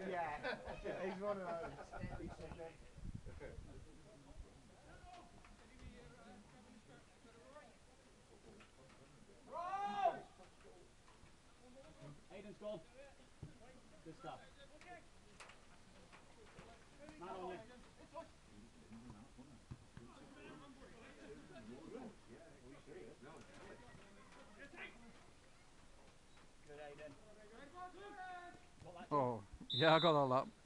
Yeah, he's one of those. He's okay. Aiden's gone. Good stuff. Man on you. Good, Aiden. Oh, yeah, I got all that.